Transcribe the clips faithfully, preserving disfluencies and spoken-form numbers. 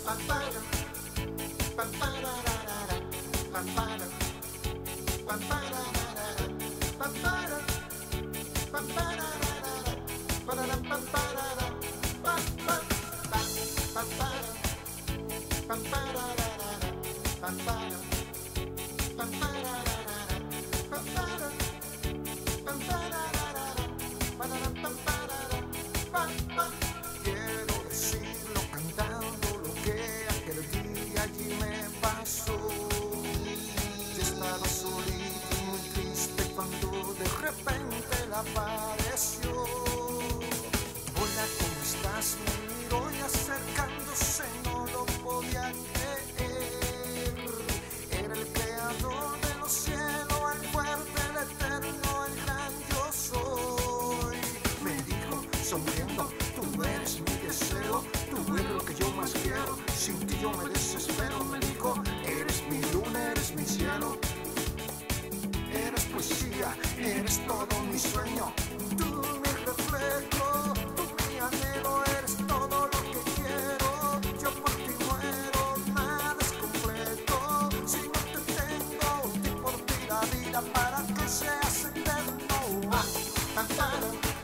Quiero decirlo cantando lo que aquel día allí me pasó. Yo estaba solito y muy triste cuando de repente él apareció. Hola, ¿cómo estás? Me miró y acercándose no lo podía creer. Era el creador de los cielos, el fuerte, el eterno, el gran yo soy. Me dijo sonriendo, tú eres mi deseo, tú eres lo que yo más quiero, sin ti yo me desespero. Me dijo, eres mi luna, eres mi cielo, eres poesía, eres todo mi sueño, tú mi reflejo, tú mi anhelo, eres todo lo que quiero. Yo por ti muero, nada es completo, si no te tengo, di por ti la vida para que seas eterno. Ah, cantar.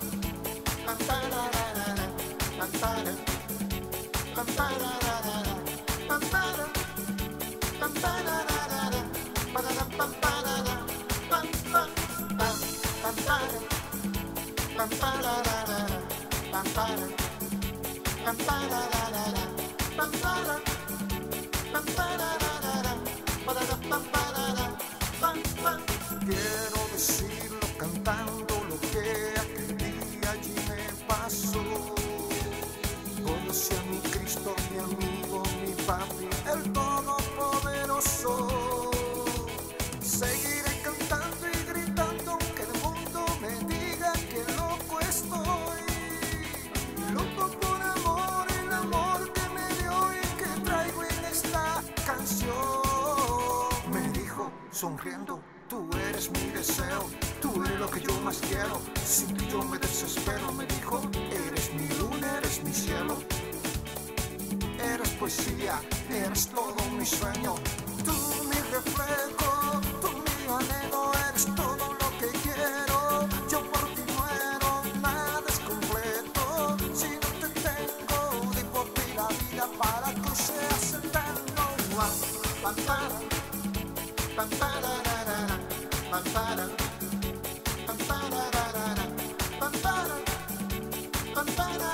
Quiero decirlo cantando lo que aquel día allí me pasó. Conocí a mi Cristo, mi amigo, mi papi, el Todopoderoso. Seguiré cantando y gritando aunque el mundo me diga que loco estoy. Loco por amor, el amor que me dio y que traigo en esta canción. Me dijo sonriendo, tú eres mi deseo, tú eres lo que yo más quiero, sin ti yo me desespero. Me dijo, eres mi luna, eres mi cielo, eres poesía, eres todo mi sueño, tú mi reflejo, tú mi anhelo, eres todo lo que quiero. Yo por ti muero, nada es completo, si no te tengo, di por ti la vida para que seas eterno. Pampara, pampara, pampara, pampara, pampara, pampara,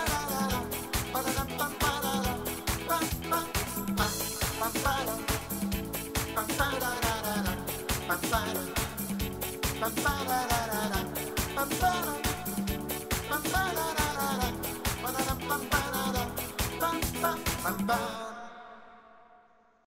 pampara,